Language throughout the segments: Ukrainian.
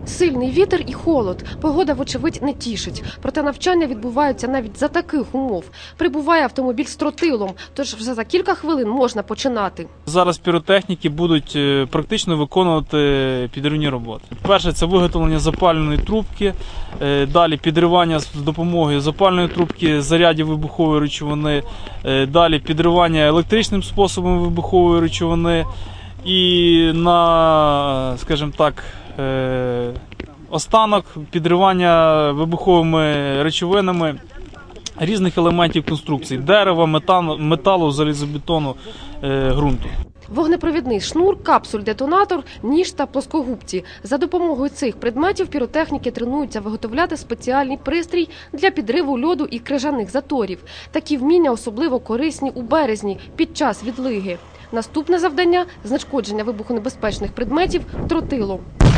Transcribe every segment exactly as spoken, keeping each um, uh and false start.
Сильний вітер і холод. Погода, вочевидь, не тішить. Проте навчання відбуваються навіть за таких умов. Прибуває автомобіль з тротилом, тож вже за кілька хвилин можна починати. Зараз піротехніки будуть практично виконувати підривні роботи. Перше – це виготовлення запалювальної трубки, далі підривання з допомогою запалювальної трубки зарядів вибухової речовини, далі підривання електричним способом вибухової речовини і на, скажімо так, останок підривання вибуховими речовинами різних елементів конструкцій – дерева, металу, металу залізобетону, ґрунту. Вогнепровідний шнур, капсуль-детонатор, ніж та плоскогубці. За допомогою цих предметів піротехніки тренуються виготовляти спеціальний пристрій для підриву льоду і крижаних заторів. Такі вміння особливо корисні у березні під час відлиги. Наступне завдання – знешкодження вибухонебезпечних предметів тротилом.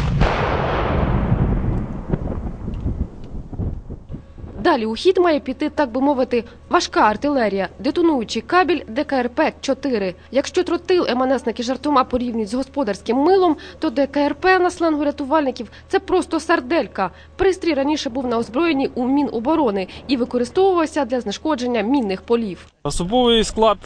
Далі у хід має піти, так би мовити, важка артилерія, детонуючий кабель Де Ка Ер Пе чотири. Якщо тротил ем ен есники жартома порівнюють з господарським милом, то Де Ка Ер Пе на сленгу рятувальників – це просто сарделька. Пристрій раніше був на озброєнні у Міноборони і використовувався для знешкодження мінних полів. Особовий склад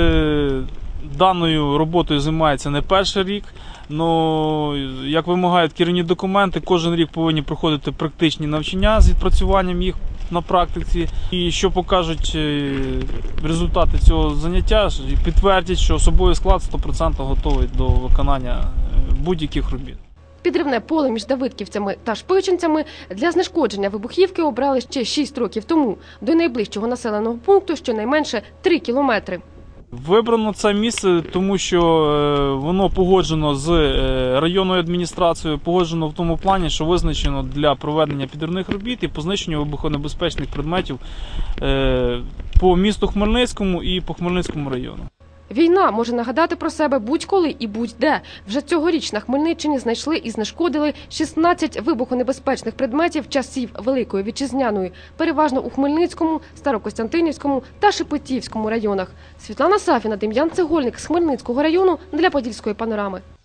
даною роботою займається не перший рік, але, як вимагають керівні документи, кожен рік повинні проходити практичні навчання з відпрацюванням їх на практиці. І що покажуть результати цього заняття, підтвердять, що особовий склад сто відсотків готовий до виконання будь-яких робіт. Підривне поле між давидківцями та шпичинцями для знешкодження вибухівки обрали ще шість років тому. До найближчого населеного пункту щонайменше три кілометри. Вибрано це місце, тому що воно погоджено з районною адміністрацією, погоджено в тому плані, що визначено для проведення підривних робіт і по знищенню вибухонебезпечних предметів по місту Хмельницькому і по Хмельницькому району. Війна може нагадати про себе будь-коли і будь-де. Вже цьогоріч на Хмельниччині знайшли і знешкодили шістнадцять вибухонебезпечних предметів часів Великої Вітчизняної, переважно у Хмельницькому, Старокостянтинівському та Шепетівському районах. Світлана Сафіна, Дем'ян Цегольник з Хмельницького району для Подільської панорами.